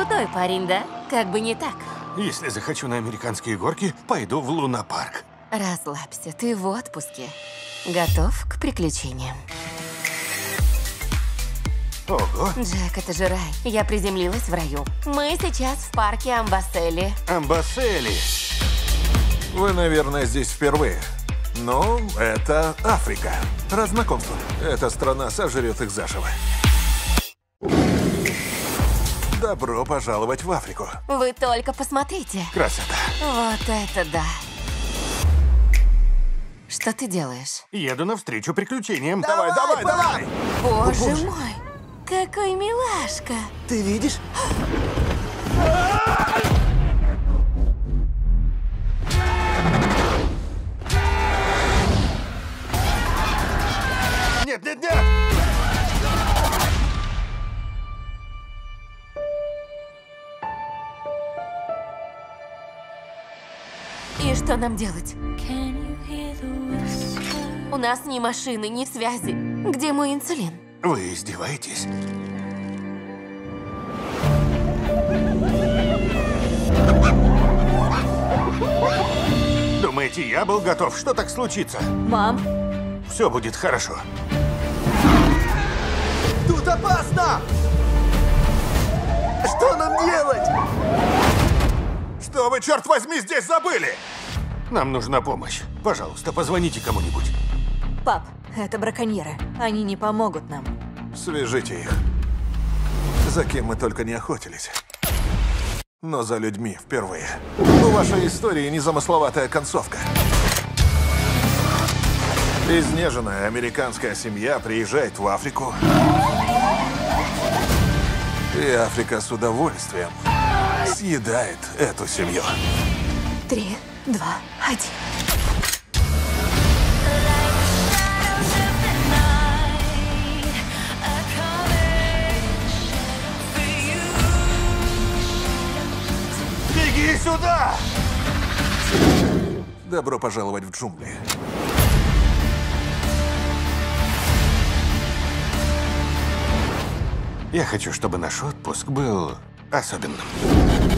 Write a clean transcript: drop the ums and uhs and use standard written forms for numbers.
крутой парень, да? Как бы не так. Если захочу на американские горки, пойду в лунопарк. Расслабься, ты в отпуске. Готов к приключениям. Ого. Джек, это же рай. Я приземлилась в раю. Мы сейчас в парке Амбассели. Амбассели. Вы, наверное, здесь впервые. Но это Африка. Рад знакомству. Эта страна сожрет их заживо. Добро пожаловать в Африку. Вы только посмотрите. Красота. Вот это да. Что ты делаешь? Еду навстречу приключениям. Давай, давай, давай! Боже мой, какой милашка. Ты видишь? Нет, нет, нет! И что нам делать? У нас ни машины, ни связи. Где мой инсулин? Вы издеваетесь? Думаете, я был готов? Что так случится? Мам, Все будет хорошо. тут опасно! Что нам делать? Что вы, черт возьми, здесь забыли? Нам нужна помощь. Пожалуйста, позвоните кому-нибудь. Пап, это браконьеры. Они не помогут нам. Свяжите их. За кем мы только не охотились. Но за людьми впервые. У вашей истории незамысловатая концовка. Изнеженная американская семья приезжает в Африку. И Африка с удовольствием съедает эту семью. 3, 2, 1. Беги сюда! Добро пожаловать в джунгли. Я хочу, чтобы наш отпуск был особенным.